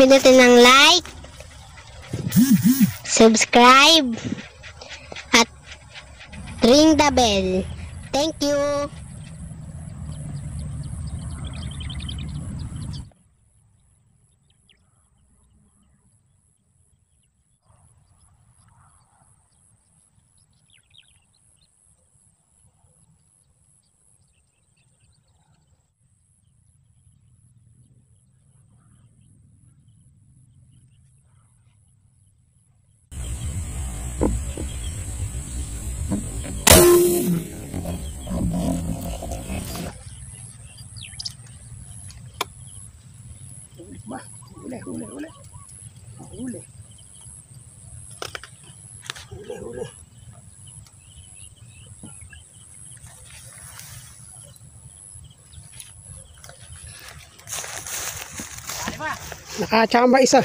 Pindutin ng like, subscribe, at ring the bell. Thank you. Huli. Nakachamba isa.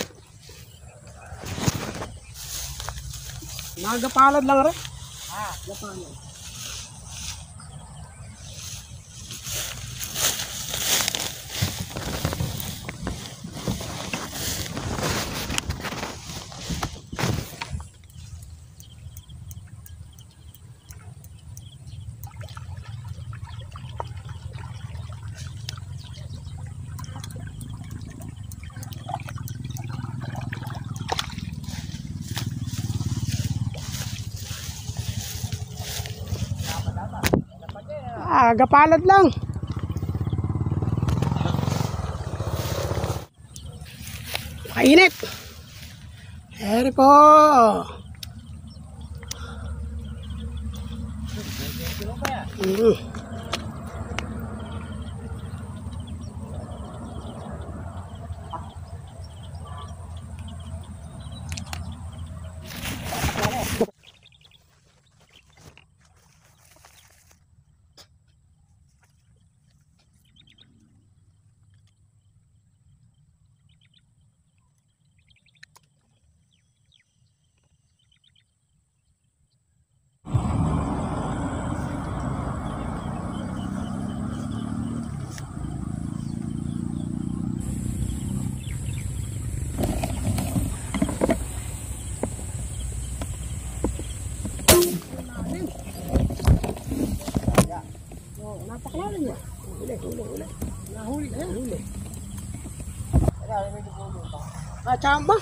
Nagapalad lang rin. Gapalad. Gapalad lang. Mainit. Eri po. Napakalalim niya. Huli. Nahuli na yan. Huli. Chamba.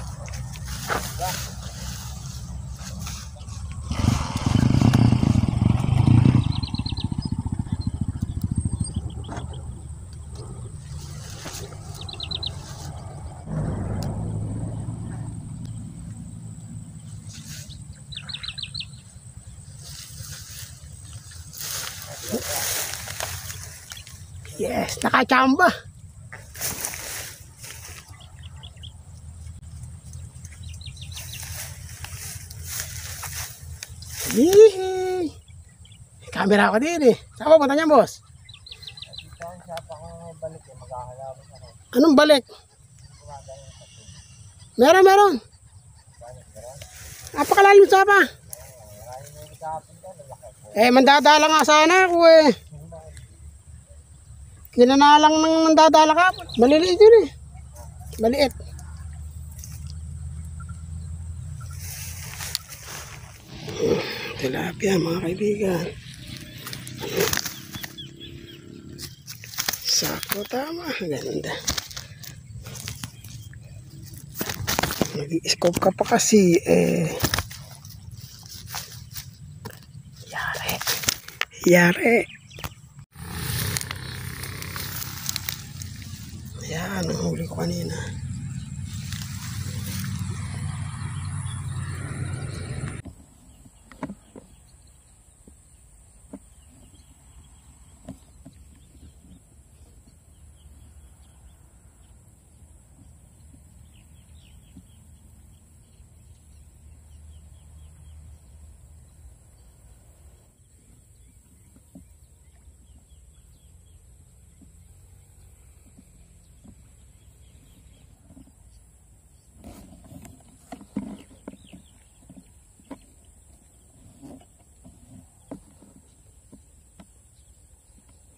Yes, nakachamba. Hihi. Camera ako din eh. Saan ko punta niyan, boss? Anong balik? Meron. Napakalalim sa pa. Mandadala nga sana ako eh. Kinanalang ng mandadala ka. Maliliit yun eh. Maliit. Tilapia mga kaibigan. Sako tama. Ganda. Nag-i-scope ka pa kasi eh. Yari. Ayan, ang huli ko kanina.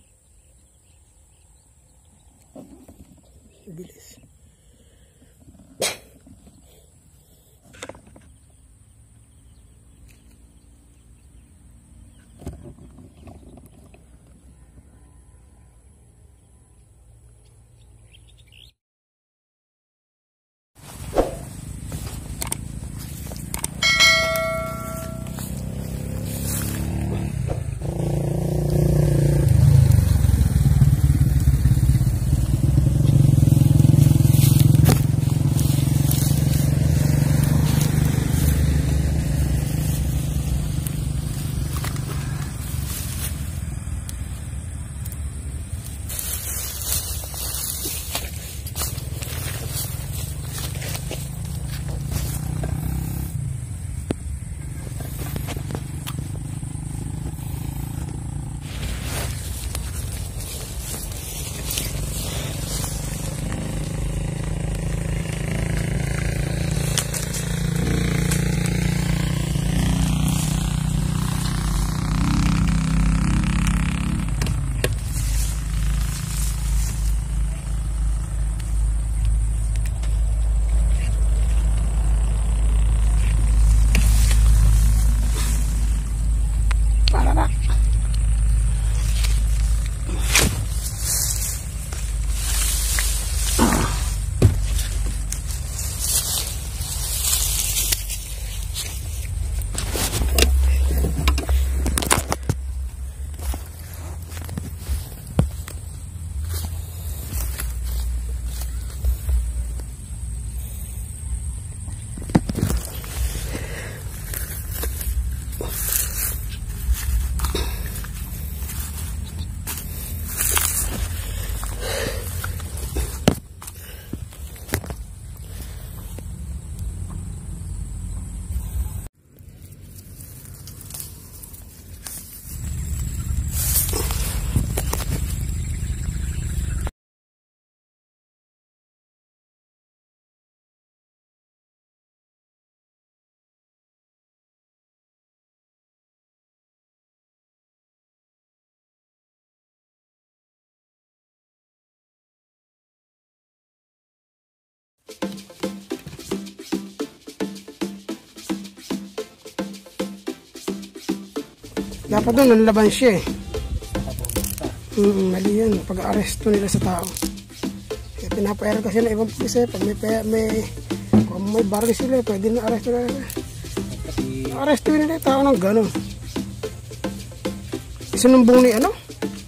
Bilis. Dapat doon, nanlaban siya eh. Mali yun. Pag-aresto nila sa tao. Kaya pinapa-air kasi ng ibang pulis eh. Pag kung may baril sila, pwede na aresto na nila. Aresto nila yung tao ng gano'n. Isinumbong ni ano?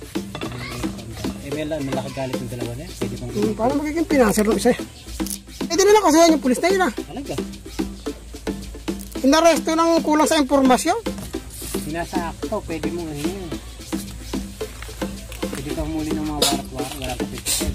Malaki galit ng dalawa na eh. Paano magiging pinanser ng isa eh? Di na lang kasi yung pulis na yun ah. Talaga? Inaresto ng kulang sa impormasyon. Sinasakto, pwede mo hingin. Pwede ka humuli ng mga warak-warak, wala ka pipigil.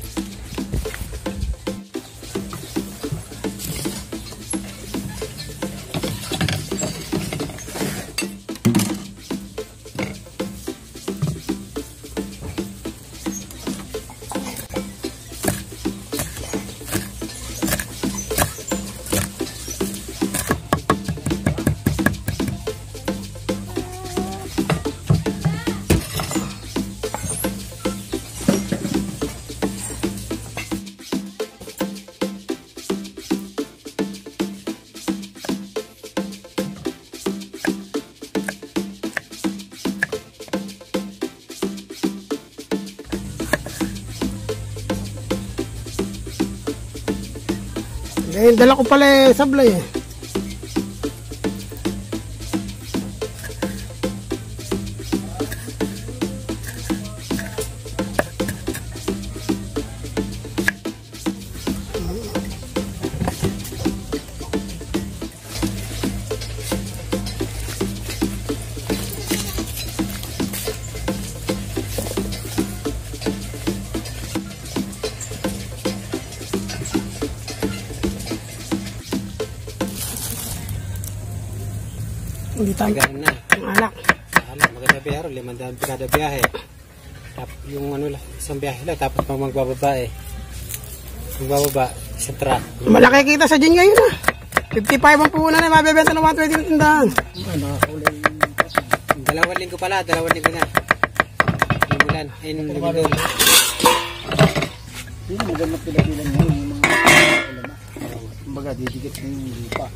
Eh, dala ko pala sablay eh. Hindi tayo. Ganun na. Ang alak. Maganda biyahe, 500 kada biyahe. Tapos yung ano lang, isang biyahe lang, tapos pag magbababa eh. Magbababa, isang truck. Malaki kita sa gin ngayon ah. 55 ang puhunan na mabibenta ng 120 na tindahan. Dalawang linggo pala, 2 linggo na. Limulan, linggo. Hindi na magandang pila-pila ngayon yung mga ulama. Kumbaga, didikit na yung lupa.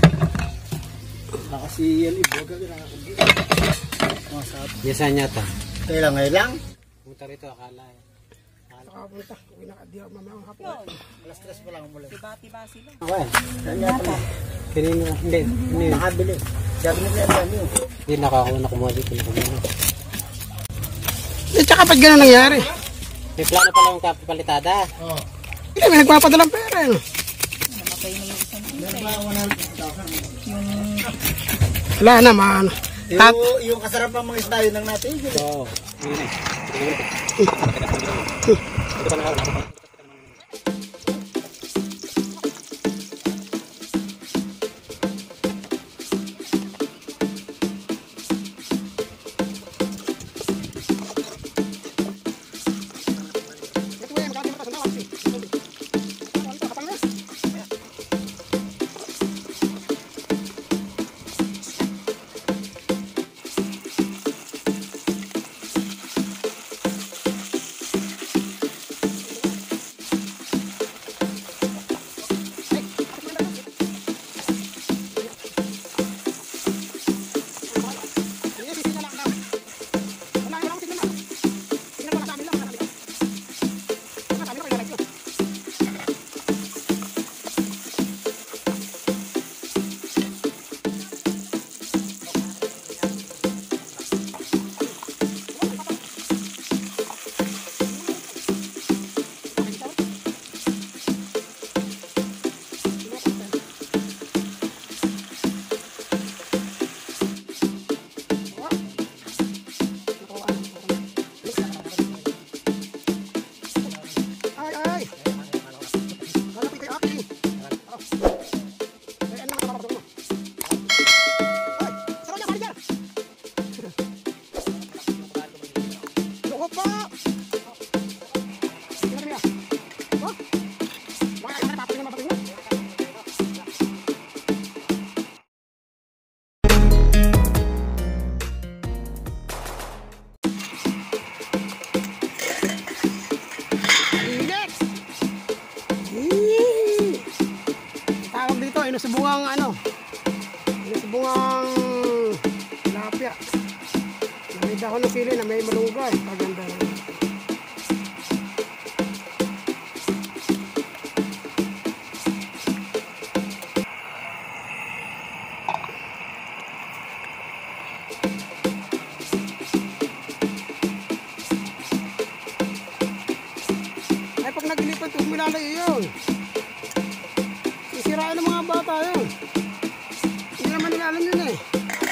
Kasi yan iboga, nakakabit. Biyasan yata. Kailang ngayon lang? Pumunta rito, akala eh. Nakapunta. Uwi na kadiyak mamaya ang hapon. Alas 3 pa lang umulan. Okay. Saan yata? Kanino? Hindi. Nakabili. Sabi nila yan dami yun. Hindi, nakakumuha dito. Eh, tsaka pag gano'n nangyari. May plano pala yung kapapalitada. Oo. Hindi, may nagpapadalang pera eh. Wala na, man. Yung kasarap ng mga isda, yun ang natin. Oo. Inusubungang ano? Inusubungang tilapia. dahon ng sili na may malunggay. Paganda na. Ay, pag nagilipan ito, humilalayo yun. Sisirain ng mga bata yun. Hindi naman nila alam yun eh.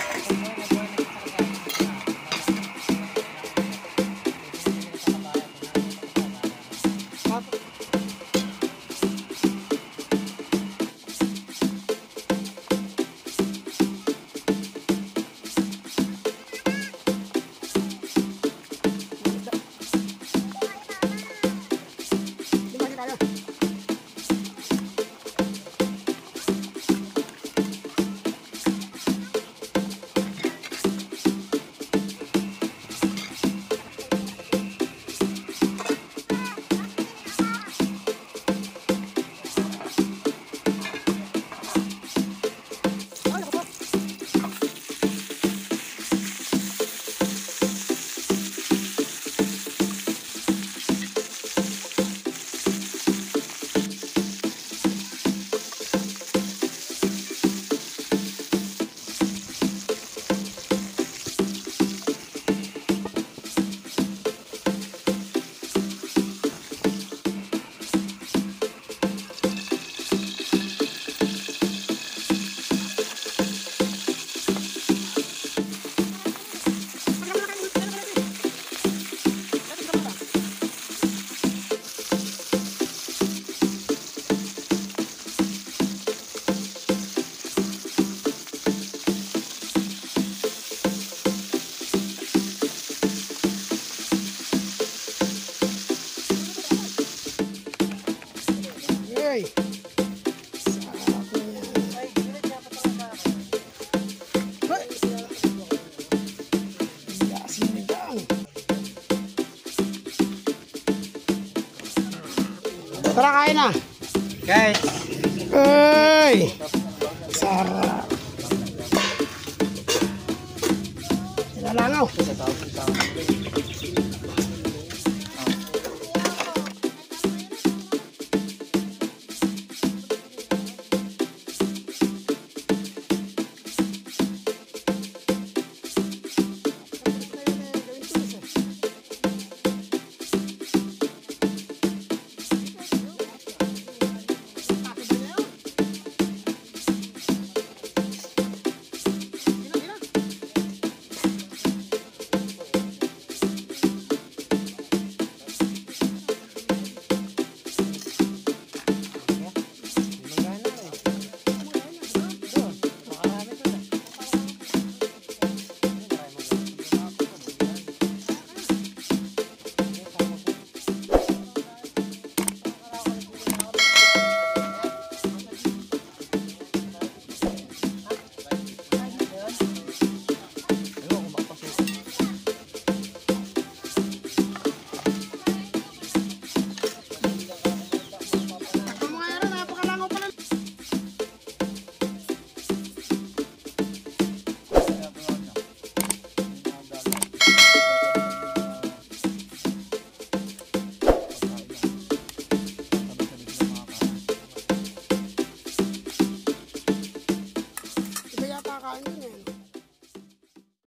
Ay! Sarap na yan. Ay! Sinigang. Tara, kain na. Guys, Ay! Sarap. Ilalangaw. Iba yata kain yun.